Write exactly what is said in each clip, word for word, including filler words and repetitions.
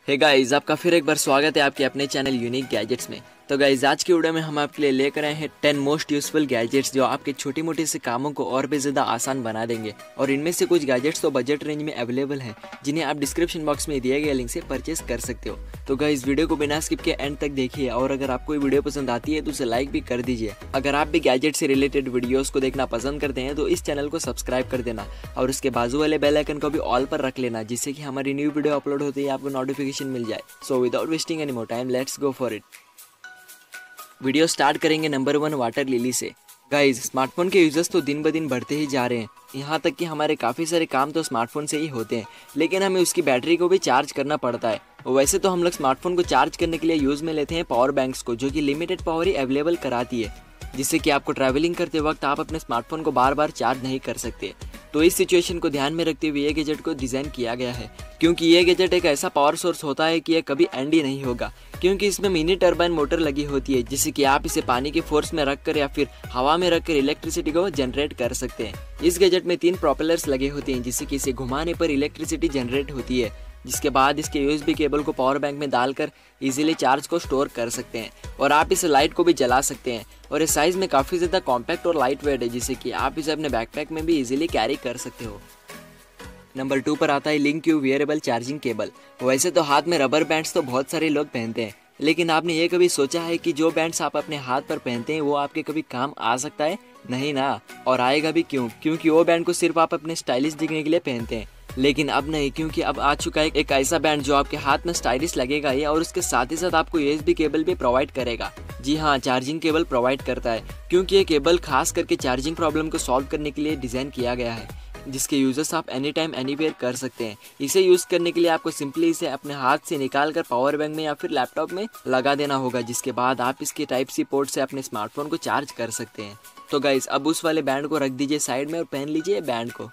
Hey guys, आपका फिर एक बार स्वागत है आपके अपने चैनल यूनिक गैजेट्स में। तो गाइस, आज की वीडियो में हम आपके लिए लेकर आए हैं टेन मोस्ट यूजफुल गैजेट्स जो आपके छोटी मोटी से कामों को और भी ज़्यादा आसान बना देंगे। और इनमें से कुछ गैजेट्स तो बजट रेंज में अवेलेबल हैं, जिन्हें आप डिस्क्रिप्शन बॉक्स में दिए गए लिंक से परचेस कर सकते हो। तो गाइस, वीडियो को बिना स्किप के एंड तक देखिए, और अगर आपको ये वीडियो पसंद आती है तो उसे लाइक भी कर दीजिए। अगर आप भी गैजेट से रिलेटेड वीडियोस को देखना पसंद करते हैं तो इस चैनल को सब्सक्राइब कर देना और उसके बाजू वाले बेल आइकन को भी ऑल पर रख लेना, जिससे कि हमारी न्यू वीडियो अपलोड होते ही आपको नोटिफिकेशन मिल जाए। So without wasting any more time, let's go for it. Video start करेंगे नंबर वन वाटर लिली से। गाइज, स्मार्टफोन के यूजर्स तो दिन ब दिन बढ़ते ही जा रहे हैं। यहाँ तक कि हमारे काफ़ी सारे काम तो स्मार्टफोन से ही होते हैं, लेकिन हमें उसकी बैटरी को भी चार्ज करना पड़ता है। वैसे तो हम लोग स्मार्टफोन को चार्ज करने के लिए यूज़ में लेते हैं पावर बैंक्स को, जो कि लिमिटेड पावर ही अवेलेबल कराती है, जिससे कि आपको ट्रैवलिंग करते वक्त आप अपने स्मार्टफोन को बार बार चार्ज नहीं कर सकते। तो इस सिचुएशन को ध्यान में रखते हुए ये गैजेट को डिज़ाइन किया गया है, क्योंकि ये गैजेट एक ऐसा पावर सोर्स होता है कि ये कभी एंड ही नहीं होगा, क्योंकि इसमें मिनी टर्बाइन मोटर लगी होती है, जिससे कि आप इसे पानी के फोर्स में रखकर या फिर हवा में रखकर इलेक्ट्रिसिटी को जनरेट कर सकते हैं। इस गैजेट में तीन प्रोपेलर्स लगे होते हैं, जिससे कि इसे घुमाने पर इलेक्ट्रिसिटी जनरेट होती है, जिसके बाद इसके यूएसबी केबल को पावर बैंक में डालकर इजीली चार्ज को स्टोर कर सकते हैं, और आप इस लाइट को भी जला सकते हैं। और इस साइज़ में काफ़ी ज़्यादा कॉम्पैक्ट और लाइट वेट है, जिससे कि आप इसे अपने बैकपैक में भी इजीली कैरी कर सकते हो। नंबर टू पर आता है link you wearable charging cable. वैसे तो हाथ में रबर बैंड्स तो बहुत सारे लोग पहनते हैं, लेकिन आपने ये कभी सोचा है कि जो बैंड्स आप अपने हाथ पर पहनते हैं वो आपके कभी काम आ सकता है? नहीं ना, और आएगा भी क्यों? क्योंकि वो बैंड को सिर्फ आप अपने स्टाइलिश दिखने के लिए पहनते हैं। लेकिन अब नहीं, क्योंकि अब आ चुका है एक ऐसा बैंड जो आपके हाथ में स्टाइलिश लगेगा ही, और उसके साथ ही साथ आपको यूएसबी केबल भी प्रोवाइड करेगा। जी हाँ, चार्जिंग केबल प्रोवाइड करता है, क्योंकि ये केबल खास करके चार्जिंग प्रॉब्लम को सॉल्व करने के लिए डिज़ाइन किया गया है, जिसके यूजर्स आप एनी टाइम एनीवेयर कर सकते हैं। इसे यूज़ करने के लिए आपको सिंपली इसे अपने हाथ से निकाल कर पावर बैंक में या फिर लैपटॉप में लगा देना होगा, जिसके बाद आप इसके टाइप सी पोर्ट से अपने स्मार्टफोन को चार्ज कर सकते हैं। तो गाइस, अब उस वाले बैंड को रख दीजिए साइड में और पहन लीजिए बैंड को।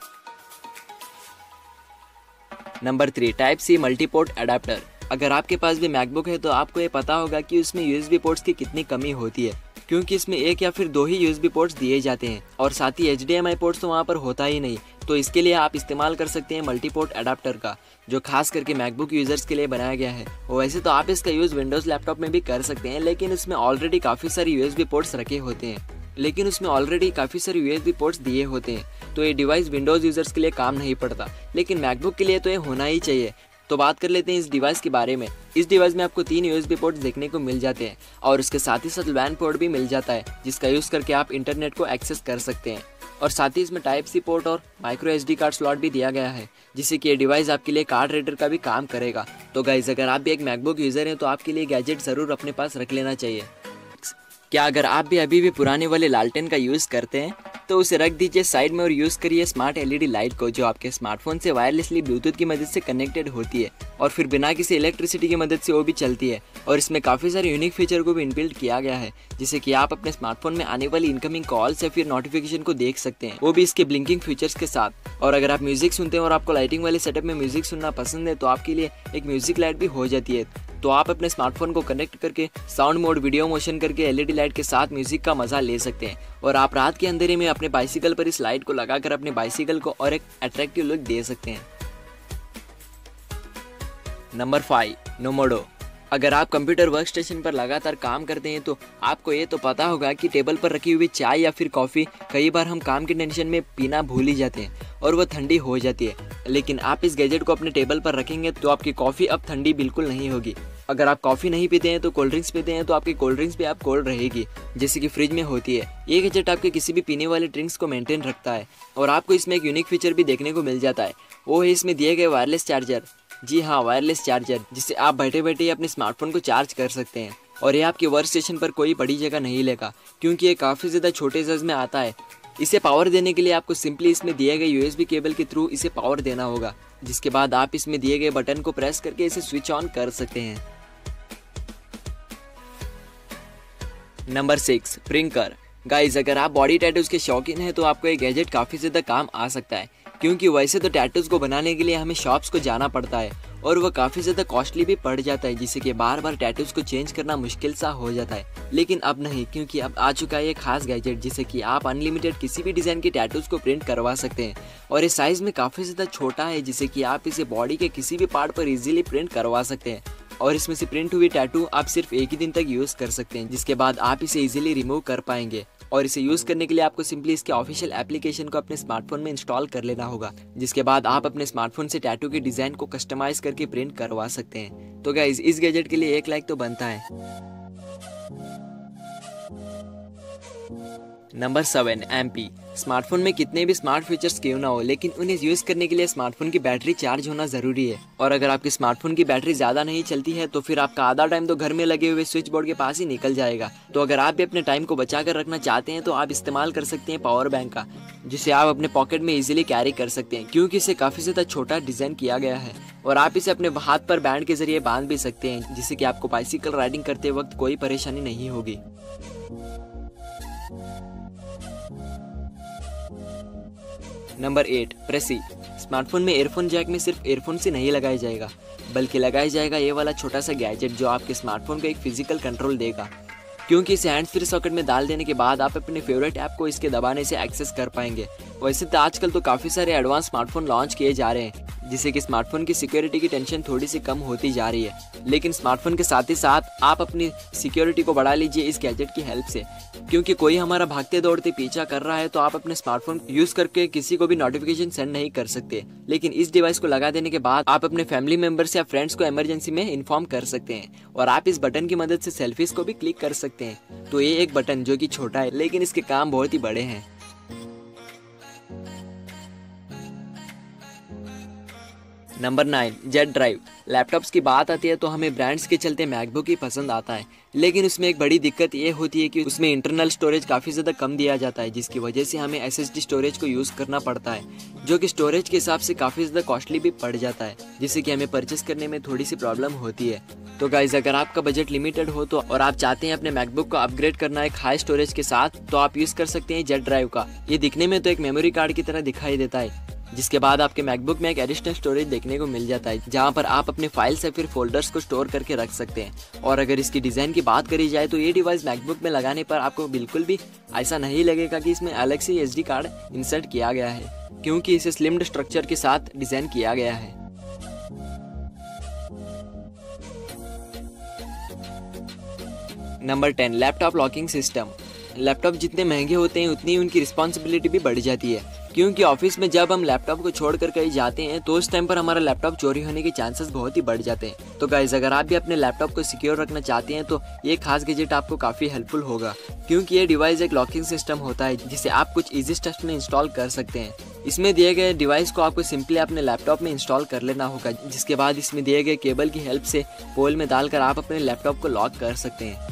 Number three, type C multiport adapter. अगर आपके पास भी मैकबुक है तो आपको ये पता होगा कि उसमें यूएसबी पोर्ट्स की कितनी कमी होती है, क्योंकि इसमें एक या फिर दो ही यूएसबी पोर्ट्स दिए जाते हैं, और साथ ही एचडीएमआई पोर्ट्स तो वहाँ पर होता ही नहीं। तो इसके लिए आप इस्तेमाल कर सकते हैं मल्टीपोर्ट अडेप्टर का, जो खास करके मैकबुक यूजर्स के लिए बनाया गया है। वैसे तो आप इसका यूज़ विंडोज़ लैपटॉप में भी कर सकते हैं, लेकिन उसमें ऑलरेडी काफ़ी सारे यूएसबी पोर्ट्स रखे होते हैं लेकिन उसमें ऑलरेडी काफ़ी सारे यूएसबी पोर्ट्स दिए होते हैं, तो ये डिवाइस विंडोज़ यूजर्स के लिए काम नहीं पड़ता, लेकिन मैकबुक के लिए तो ये होना ही चाहिए। तो बात कर लेते हैं इस डिवाइस के बारे में। इस डिवाइस में आपको तीन यूएसबी पोर्ट्स देखने को मिल जाते हैं, और उसके साथ ही साथ लैन पोर्ट भी मिल जाता है, जिसका यूज़ करके आप इंटरनेट को एक्सेस कर सकते हैं। और साथ ही इसमें टाइप सी पोर्ट और माइक्रो एसडी कार्ड स्लॉट भी दिया गया है, जिससे कि ये डिवाइस आपके लिए कार्ड रीडर का भी काम करेगा। तो गाइज, अगर आप भी एक मैकबुक यूज़र हैं तो आपके लिए गैजेट ज़रूर अपने पास रख लेना चाहिए। क्या अगर आप भी अभी भी पुराने वाले लालटेन का यूज़ करते हैं तो उसे रख दीजिए साइड में और यूज़ करिए स्मार्ट एलईडी लाइट को, जो आपके स्मार्टफोन से वायरलेसली ब्लूटूथ की मदद से कनेक्टेड होती है और फिर बिना किसी इलेक्ट्रिसिटी की मदद से वो भी चलती है। और इसमें काफ़ी सारे यूनिक फीचर को भी इनबिल्ट किया गया है, जिससे कि आप अपने स्मार्टफोन में आने वाली इनकमिंग कॉल्स या फिर नोटिफिकेशन को देख सकते हैं, वो भी इसके ब्लिंकिंग फीचर्स के साथ। और अगर आप म्यूजिक सुनते हैं और आपको लाइटिंग वाले सेटअप में म्यूजिक सुनना पसंद है तो आपके लिए एक म्यूजिक लाइट भी हो जाती है। तो आप अपने स्मार्टफोन को कनेक्ट करके साउंड मोड वीडियो मोशन करके एलईडी लाइट के साथ म्यूजिक का मजा ले सकते हैं, और आप रात के अंधेरे में अपने बाइसिकल पर इस लाइट को लगाकर अपने बाइसिकल को और एक अट्रैक्टिव लुक दे सकते हैं। नंबर फाइव, नोमोडो। अगर आप कंप्यूटर वर्क स्टेशन पर लगातार काम करते हैं तो आपको ये तो पता होगा कि टेबल पर रखी हुई चाय या फिर कॉफ़ी कई बार हम काम की टेंशन में पीना भूल ही जाते हैं और वह ठंडी हो जाती है। लेकिन आप इस गैजेट को अपने टेबल पर रखेंगे तो आपकी कॉफ़ी अब ठंडी बिल्कुल नहीं होगी। अगर आप कॉफ़ी नहीं पीते हैं तो कोल्ड ड्रिंक्स पीते हैं तो आपकी कोल्ड ड्रिंक्स भी आप कोल्ड रहेगी, जैसे कि फ्रिज में होती है। ये गैजेट आपके किसी भी पीने वाले ड्रिंक्स को मेंटेन रखता है, और आपको इसमें एक यूनिक फीचर भी देखने को मिल जाता है, वो है इसमें दिए गए वायरलेस चार्जर। जी हाँ, वायरलेस चार्जर, जिससे आप बैठे बैठे ही अपने स्मार्टफोन को चार्ज कर सकते हैं। और ये आपके वर्क स्टेशन पर कोई बड़ी जगह नहीं लेगा, क्योंकि ये काफ़ी ज़्यादा छोटे साइज में आता है। इसे पावर देने के लिए आपको सिंपली इसमें दिए गए यूएसबी केबल के थ्रू इसे पावर देना होगा, जिसके बाद आप इसमें दिए गए बटन को प्रेस करके इसे स्विच ऑन कर सकते हैं। Number six, प्रिंकर। गाइज, अगर आप बॉडी टैटूज के शौकीन हैं तो आपको ये गैजेट काफ़ी ज़्यादा काम आ सकता है, क्योंकि वैसे तो टैटूज को बनाने के लिए हमें शॉप्स को जाना पड़ता है और वो काफ़ी ज़्यादा कॉस्टली भी पड़ जाता है, जिससे कि बार बार टैटूज को चेंज करना मुश्किल सा हो जाता है। लेकिन अब नहीं, क्योंकि अब आ चुका है एक खास गैजेट जिससे कि आप अनलिमिटेड किसी भी डिज़ाइन के टैटूज को प्रिंट करवा सकते हैं और इस साइज़ में काफ़ी ज़्यादा छोटा है, जिससे कि आप इसे बॉडी के किसी भी पार्ट पर इजीली प्रिंट करवा सकते हैं। और इसमें से प्रिंट हुई टैटू आप सिर्फ एक ही दिन तक यूज़ कर सकते हैं, जिसके बाद आप इसे इजीली रिमूव कर पाएंगे। और इसे यूज़ करने के लिए आपको सिंपली इसके ऑफिशियल एप्लीकेशन को अपने स्मार्टफोन में इंस्टॉल कर लेना होगा, जिसके बाद आप अपने स्मार्टफोन से टैटू के डिज़ाइन को कस्टमाइज करके प्रिंट करवा सकते हैं। तो गाइज, इस गैजेट के लिए एक लाइक तो बनता है। Number seven, MP. स्मार्टफोन में कितने भी स्मार्ट फीचर्स क्यों ना हो, लेकिन उन्हें यूज़ करने के लिए स्मार्टफोन की बैटरी चार्ज होना ज़रूरी है। और अगर आपके स्मार्टफोन की बैटरी ज़्यादा नहीं चलती है तो फिर आपका आधा टाइम तो घर में लगे हुए स्विच बोर्ड के पास ही निकल जाएगा। तो अगर आप भी अपने टाइम को बचा कर रखना चाहते हैं तो आप इस्तेमाल कर सकते हैं पावर बैंक का, जिसे आप अपने पॉकेट में इजीली कैरी कर सकते हैं, क्योंकि इसे काफ़ी ज़्यादा छोटा डिज़ाइन किया गया है। और आप इसे अपने हाथ पर बैंड के जरिए बांध भी सकते हैं, जिससे कि आपको बाइसिकल राइडिंग करते वक्त कोई परेशानी नहीं होगी। Number eight, Pressy. स्मार्टफोन में एयरफोन जैक में सिर्फ एयरफोन से नहीं लगाया जाएगा, बल्कि लगाया जाएगा ये वाला छोटा सा गैजेट जो आपके स्मार्टफोन को एक फिजिकल कंट्रोल देगा, क्योंकि इसे हैंड्स फ्री सॉकेट में डाल देने के बाद आप अपने फेवरेट ऐप को इसके दबाने से एक्सेस कर पाएंगे। वैसे तो आजकल तो काफ़ी सारे एडवांस स्मार्टफोन लॉन्च किए जा रहे हैं, जिससे कि स्मार्टफोन की सिक्योरिटी की टेंशन थोड़ी सी कम होती जा रही है, लेकिन स्मार्टफोन के साथ ही साथ आप अपनी सिक्योरिटी को बढ़ा लीजिए इस गैजेट की हेल्प से। क्योंकि कोई हमारा भागते दौड़ते पीछा कर रहा है तो आप अपने स्मार्टफोन यूज करके किसी को भी नोटिफिकेशन सेंड नहीं कर सकते, लेकिन इस डिवाइस को लगा देने के बाद आप अपने फैमिली मेंबर्स या फ्रेंड्स को इमरजेंसी में इन्फॉर्म कर सकते हैं। और आप इस बटन की मदद से सेल्फीज को भी क्लिक कर सकते हैं। तो ये एक बटन जो कि छोटा है, लेकिन इसके काम बहुत ही बड़े हैं। Number nine, jet drive. Laptops की बात आती है तो हमें ब्रांड्स के चलते मैकबुक ही पसंद आता है, लेकिन उसमें एक बड़ी दिक्कत ये होती है कि उसमें इंटरनल स्टोरेज काफ़ी ज़्यादा कम दिया जाता है, जिसकी वजह से हमें एसएसडी स्टोरेज को यूज़ करना पड़ता है, जो कि स्टोरेज के हिसाब से काफ़ी ज़्यादा कॉस्टली भी पड़ जाता है, जिससे कि हमें परचेस करने में थोड़ी सी प्रॉब्लम होती है। तो गाइज, अगर आपका बजट लिमिटेड हो तो और आप चाहते हैं अपने मैकबुक को अपग्रेड करना एक हाई स्टोरेज के साथ, तो आप यूज़ कर सकते हैं जेट ड्राइव का। ये दिखने में तो एक मेमोरी कार्ड की तरह दिखाई देता है, जिसके बाद आपके मैकबुक में एक एडिशनल स्टोरेज देखने को मिल जाता है, जहां पर आप अपने फाइल्स या फिर फोल्डर्स को स्टोर करके रख सकते हैं। और अगर इसकी डिज़ाइन की बात करी जाए तो ये डिवाइस मैकबुक में लगाने पर आपको बिल्कुल भी ऐसा नहीं लगेगा कि इसमें अलग से एसडी कार्ड इंसर्ट किया गया है, क्योंकि इसे स्लिम्ड स्ट्रक्चर के साथ डिज़ाइन किया गया है। Number ten, laptop locking system. Laptop जितने महंगे होते हैं उतनी उनकी रिस्पॉन्सिबिलिटी भी बढ़ जाती है, क्योंकि ऑफिस में जब हम लैपटॉप को छोड़कर कहीं जाते हैं तो उस टाइम पर हमारा लैपटॉप चोरी होने के चांसेस बहुत ही बढ़ जाते हैं। तो गाइस, अगर आप भी अपने लैपटॉप को सिक्योर रखना चाहते हैं तो ये खास गैजेट आपको काफ़ी हेल्पफुल होगा, क्योंकि ये डिवाइस एक लॉकिंग सिस्टम होता है जिसे आप कुछ इजी स्टेप्स में इंस्टॉल कर सकते हैं। इसमें दिए गए डिवाइस को आपको सिंपली अपने लैपटॉप में इंस्टॉल कर लेना होगा, जिसके बाद इसमें दिए गए केबल की हेल्प से पोल में डालकर आप अपने लैपटॉप को लॉक कर सकते हैं।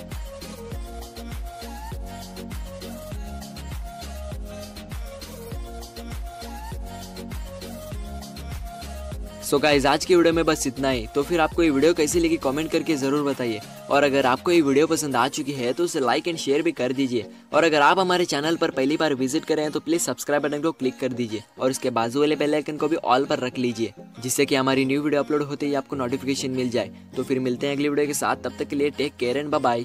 सो so गाइस, आज की वीडियो में बस इतना ही। तो फिर आपको ये वीडियो कैसी लगी कमेंट करके ज़रूर बताइए, और अगर आपको ये वीडियो पसंद आ चुकी है तो उसे लाइक एंड शेयर भी कर दीजिए। और अगर आप हमारे चैनल पर पहली बार विजिट करें हैं तो प्लीज़ सब्सक्राइब बटन को क्लिक कर दीजिए और उसके बाजू वाले बेल आइकन को भी ऑल पर रख लीजिए, जिससे कि हमारी न्यू वीडियो अपलोड होते ही आपको नोटिफिकेशन मिल जाए। तो फिर मिलते हैं अगली वीडियो के साथ, तब तक के लिए take care and bye bye.